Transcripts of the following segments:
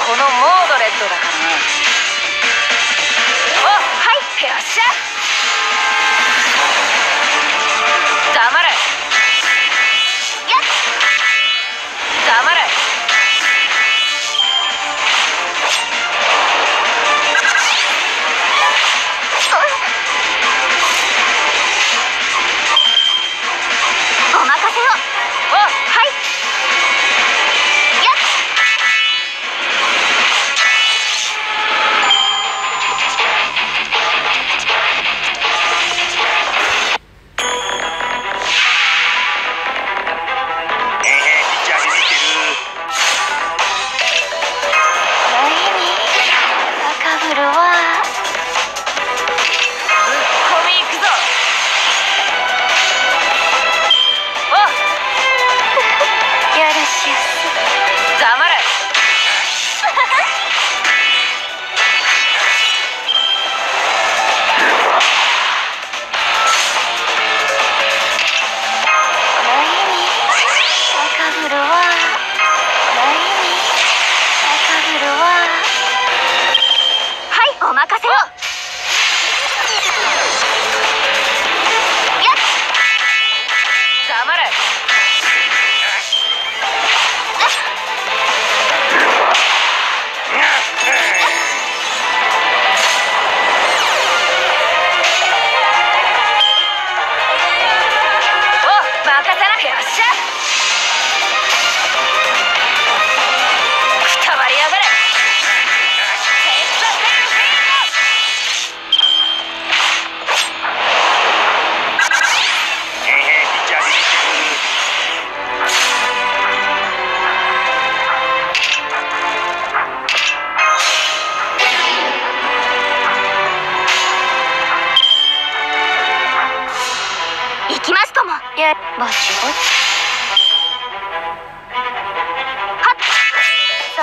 このモードレットだからな。お、はい、よっしゃ。黙れ。やっ、黙れ。お任せを。お、はい。お任せを。黙れ。お、任せな。よっしゃ。くたばりやがれ。行きますとも。や、ぼちぼち。はっ、そう。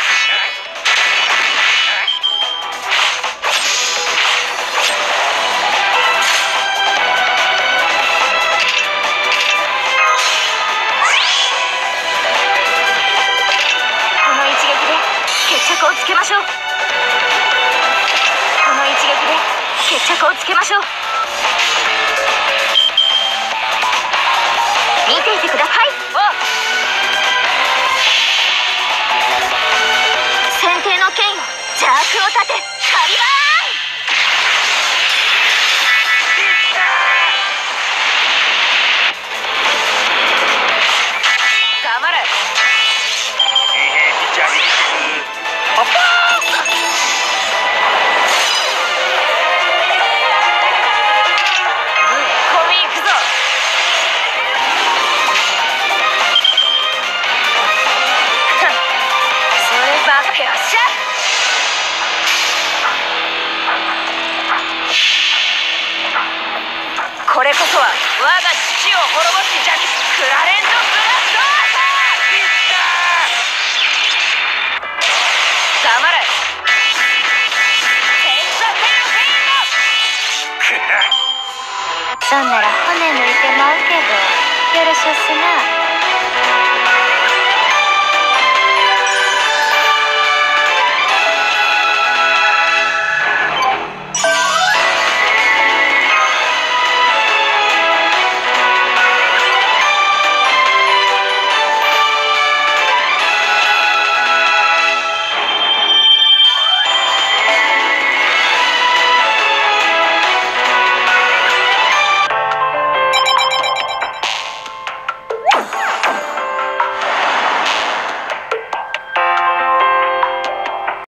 この一撃で決着をつけましょう。この一撃で決着をつけましょう。見ていてください。先手の剣よ、邪悪を立て、カリバーン。黙れ。おっぱー。よっしゃ。これこそは我が父を滅ぼす邪気、クラレントブラスト。黙れ。そんなら骨抜いてまうけど、よろしおすな。